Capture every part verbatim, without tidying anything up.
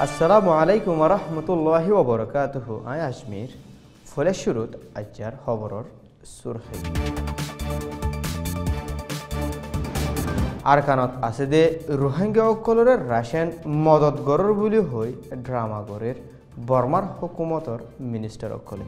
আসসালামু আলাইকুম ওয়া রাহমাতুল্লাহি ওয়া বারাকাতুহু। আই আজমির ফলে শুরুত আজ্জার খবরর সুরহি আরকানত আছে দে রোহিঙ্গা অকলরে রাশিয়ান মদত গরর বুলি হই ড্রামা গরের বর্মার হুকুমতর মিনিস্টার অকলে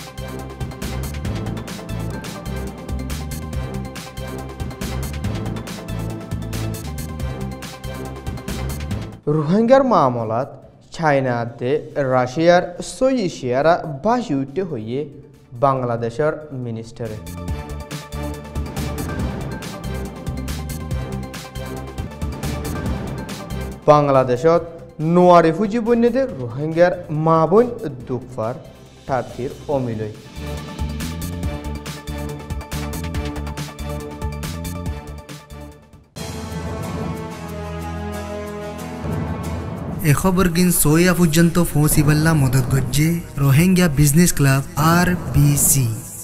রোহিঙ্গার মামলাত চায়নাতে রাশিয়ার সৈশিয়ারা বাসি উঠতে হইয়ে বাংলাদেশের মিনিস্টারে বাংলাদেশত নোয়া রিফিউজি বন্যদের রোহিঙ্গার মা বোন দুঃখফার টার্কির অমিলয় এ খবর গিন সোয়া পর্যন্ত পৌঁছিবাল্লা মদত গজ্জে Rohingya business club R B C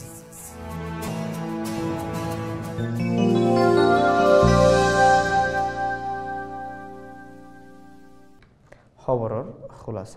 খবরের খুলাসা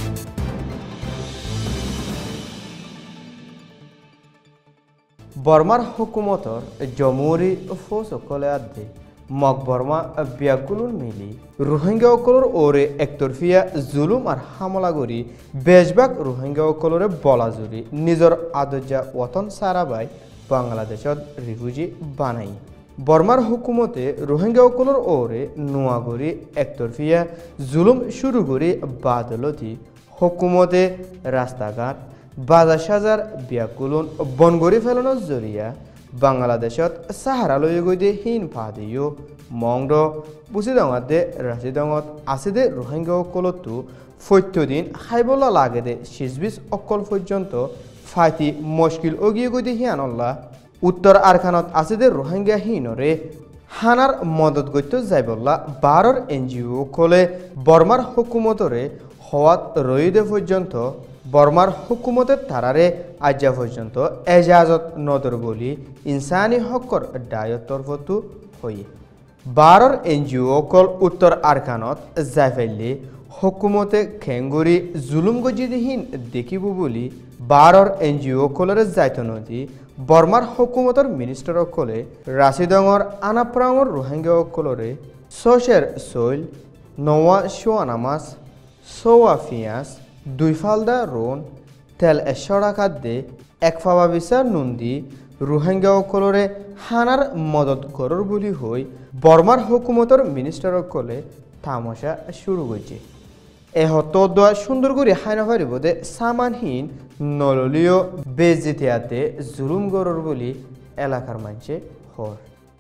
বর্মার হুকুমতর জমুরি ফৌজ সকলে আদে মগ বর্মা ব্যাগুলুর মিলি রোহিঙ্গা অকলর ওরে একতরফিয়া জুলুম আর হামলা করি বেশভাগ রোহিঙ্গা অকলরে বলা জুরি নিজের আদর্জা ওতন সারাবাই বাংলাদেশত রিফিউজি বানাই বর্মার হুকুমতে রোহিঙ্গা অকলর ওরে নোয়া করি একতরফিয়া জুলুম শুরু করি বাদলতি হুকুমতে রাস্তাঘাট বাজার সাজার ব্যাকুলন বনগরি ফেলানোর জরিয়া বাংলাদেশত সাহারা লই গইদে হীন ফাদিও মংড বুসিদঙাতে রাশিদঙত আছে দে রোহিঙ্গা অকলতো ফত্যদিন খাইবলা লাগে দে শিজবিশ অকল পর্যন্ত ফাইতি মুশকিল অগিয়ে গইদে হিয়ানল্লা উত্তর আরকানত আছে দে রোহিঙ্গা হীনরে হানার মদত গইত যাইবল্লা বারর এনজিও কলে বর্মার হুকুমতরে হওয়াত রইদে পর্যন্ত বর্মার হুকুমতের তারারে আজ্জা পর্যন্ত এজাজত নদর বলি ইনসানি হকর ডায়ত তরফতু হইয়ে বারর এনজিও কল উত্তর আরকানত যাই ফেললে হুকুমতে খেঙ্গুরি জুলুম গজিদিহীন দেখিব বলি বারর এনজিও কলরে যাইত নদী বর্মার হুকুমতর মিনিস্টার অকলে রাশিদঙর আনাপ্রাঙর রোহিঙ্গা অকলরে সশের শৈল নওয়া শোয়ানামাস সোয়া ফিয়াস দুই ফালদা রোন তেল এশরা খাদ্যে এক ফাবা বিচার নন্দী রোহিঙ্গা অকলরে হানার মদত করর বলি হই বর্মার হুকুমতর মিনিস্টার অকলে তামাশা শুরু করছে এ হত দোয়া সুন্দর করে হাইনা পারিব দে সামানহীন নললীয় বেজিতিয়াতে জুলুম গরর বলি এলাকার মানুষে হর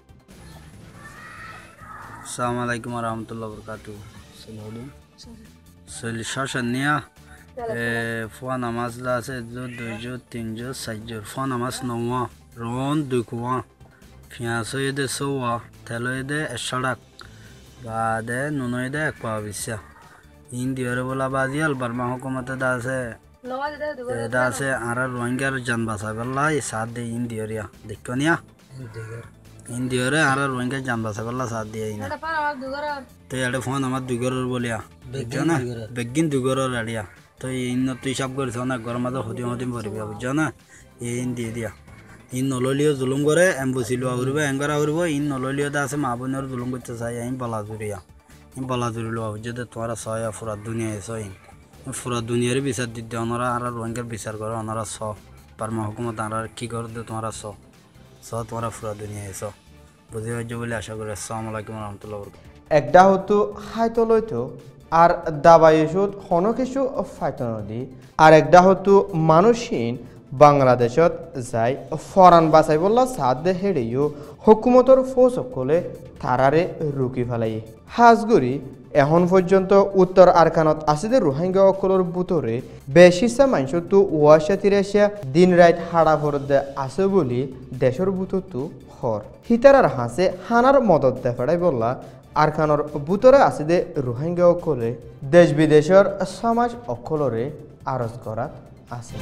আসসালামু আলাইকুম ওয়া রাহমাতুল্লাহি ওয়া বারাকাতুহু সালাম সলি শাসনিয়া এ ফোন নামাজ আছে দুইজো তিনজো চারজো ফোন নামাজ নওয়া রন দুকুয়া ফিয়াসো এদে সোয়া তেলো এদে এশাড়াক বাদে নুনো এদে একপা বিশা ইন্দিয়রে বলা বাজিয়াল বার্মা হুকুমতে দাসে দাসে আর রোহিঙ্গার জান বাঁচাবেলা এই সাথ দিয়ে ইন্দিয়রিয়া দেখনিয়া ইন্দিয়রে আর রোহিঙ্গার জান বাঁচাবেলা সাথ দিয়ে না তো এটা ফোন আমার দুগরের বলিয়া দেখছো না বেগিন দুগরের আড়িয়া তো ইন তুই সব করিস না গরম মাঝে হদিম হদিম ভরবি বুঝছো না ইন দিয়ে দিয়া ইন নললিও জুলুম করে এম্বুসি লোয়া ঘুরবে এঙ্গরা ঘুরব ইন নললিও আছে মা বোনের জুলুম করতে চাই আমি বলা জুড়িয়া ইন বলা জুড়ি লোয়া যদি তোমরা ছয় ফুরা দুনিয়া এসো ইন ফুরা দুনিয়ারই বিচার দিতে ওনারা আর রোহিঙ্গার বিচার করে ওনারা ছ বার্মা হুকুমত আর কি করে দে তোমরা ছ ছ তোমরা ফুরা দুনিয়া এসো বুঝে পারছো বলে আশা করি। আসসালামু আলাইকুম রহমতুল্লাহ। একটা হতো হাইতো লইতো আর দাবাই ওষুধ হন কিছু ফাইতো নদী আর একটা হতো মানুষহীন বাংলাদেশত যাই ফরান বাঁচাই বললা সাদ দে হেড়েও হুকুমতর ফৌজ সকলে তারারে রুকি ফেলাই হাজগুড়ি এখন পর্যন্ত উত্তর আরকানত আছে যে রোহিঙ্গা অকলর বুতরে বেশিসা মানুষ তো ওয়াশা তিরাশিয়া দিন রাত হাড়া ভরদে আছে বলি দেশের বুতরতো হর হিতারার হাসে হানার মদত দেফাড়াই বললা আরকানর বুতরে আছে যে রোহিঙ্গা অকলে দেশ বিদেশের সমাজ অকলরে আরজ করা আছে।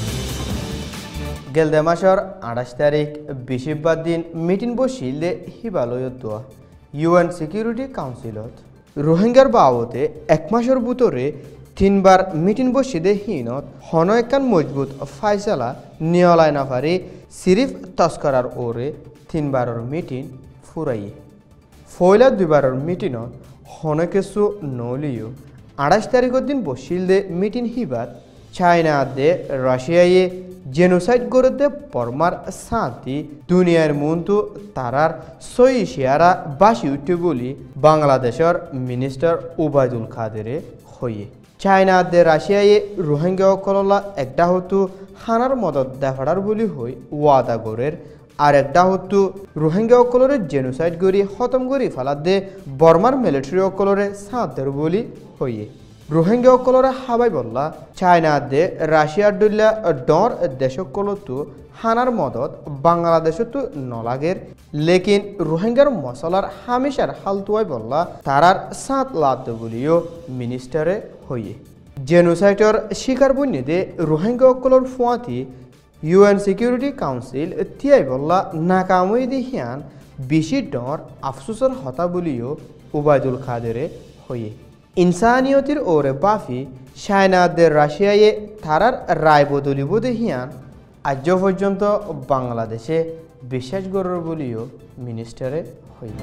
গেলদে মাসের আঠাশ তারিখ বৃহস্পতিবার দিন মিটিং বসিলে হিমালয়ত দোয়া ইউএন সিকিউরিটি কাউন্সিলত রোহিঙ্গার বাবদে এক মাসের ভিতরে তিনবার মিটিং বসিদে হিনত হন একান মজবুত ফাইসালা নিয়লাই না পারি সিরিফ তস্করার ওরে তিনবারের মিটিং ফুরাইয়ে ফয়লা দুইবারের মিটিংত হন কিছু নলিও আঠাশ তারিখের দিন বসিল দে মিটিং হিবাত চায়না দে রাশিয়ায়ে জেনোসাইড করে দে বর্মার শান্তি দুনিয়ার মন্তু তারার সই শিয়ারা বাসি উঠে বলি বাংলাদেশের মিনিস্টার ওবায়দুল কাদেরে হইয়ে চায়না দে রাশিয়ায়ে রোহিঙ্গা কললা একটা হতো হানার মদত দেফাড়ার বলি হই ওয়াদা গরের আর একটা হতো রোহিঙ্গা অকলরে জেনোসাইড করি খতম করি ফেলার দে বর্মার মিলিটারি অকলরে সাঁতের বলি হইয়ে রোহিঙ্গা অকলরে হাবাই বললা চায়না দে রাশিয়ার ডুল্লা ডর দেশকলতো হানার মদত বাংলাদেশতো নলাগের লেকিন রোহিঙ্গার মশলার হামেশার হালতুয়াই বললা তারার সাঁত লাদ বলিও মিনিস্টারে হইয়ে জেনোসাইডর শিকার বন্যদে রোহিঙ্গা অকলর ফুয়াতি ইউএন সিকিউরিটি কাউন্সিল তিয়াই বললা নাকামই দিহিয়ান বেশি ডর আফসোসর হতা বলিও ওবায়দুল কাদেরে হইয়ে ইনসানিয়তির ওরে বাফি চায়নাদের রাশিয়ায়ে তারার রায় বদলিব দেহিয়ান আজ পর্যন্ত বাংলাদেশে বিশ্বাস গড়র বলিও মিনিস্টারে হইয়ে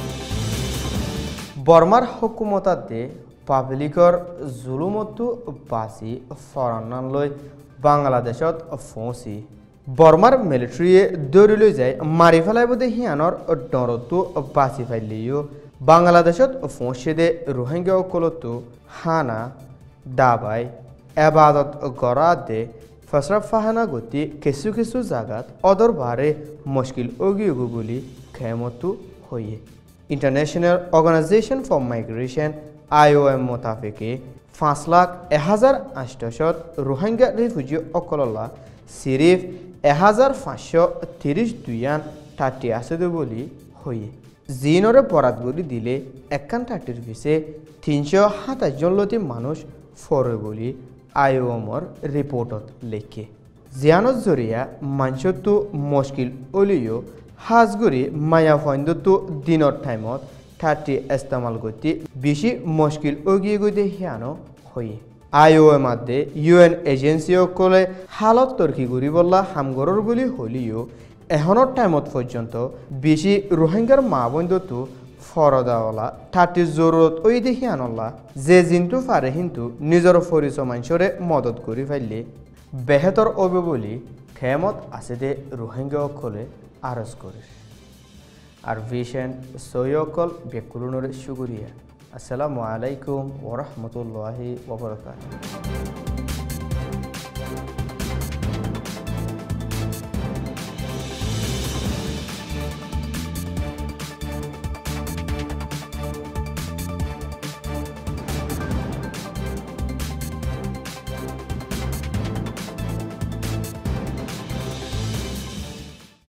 বর্মার হুকুমতাতে পাবলিকর জুলুমতো বাসি ফরান্নান লই বাংলাদেশত ফৌঁচি বর্মার মিলিটারিয়ে দৌড়ি লৈ যায় মাৰি পেলাইব দে সিয়ানৰ ডৰতো বাচি ফাইলিও বাংলাদেশত ফৌঁচে দে রোহিঙ্গা অকলতো হানা দাবাই এবাদত গড়া দে ফসরা ফাহানা গতি কিছু কিছু জাগাত অদর বারে মুশকিল অগিয়োগো বুলি খেমতো হইয়ে international organisation for migration I O M মোতাবেকে পাঁচ লাখ এহাজার আষ্টশত রোহিঙ্গা রিফিউজি অকললা সিরিফ এহাজার পাঁচশো তিরিশ দুইয়ান থার্টি আছে বলি হইয়ে জিনরে বরাত বলি দিলে একান থার্টির পিছে তিনশো সাতাশ জন লতি মানুষ ফরে বলি আই ও এমর রিপোর্টত লেখে জিয়ানত জরিয়া মানসতো মুশকিল অলিও হাজগুড়ি মায়া ফন্দতো দিনৰ টাইমত থার্টি ইস্তেমাল করতে বেশি মুশকিল অগিয়ে গইতে হিয়ানো হইয়ে আই ও এ মাধ্যে ইউএন এজেন্সি অকলে হালত তর্কি করি বললা হামগরর বলি হলিও এখনের টাইমত পর্যন্ত বেশি রোহিঙ্গার মা বন্ধতো ফরদাওয়ালা থার্টি জরুরত ওই দেখি আনল্লা যে জিনটু পারে কিন্তু নিজের পরিচয় মানুষরে মদত করি ফাইলে বেহেতর অবে বলি খেমত আছে দে রোহিঙ্গা অকলে আরজ করে RVision সৈয়কল বেকুলুনরে শুকরিয়া আসসালামু আলাইকুম ওয়া রাহমাতুল্লাহি ওয়া বারাকাতুহু।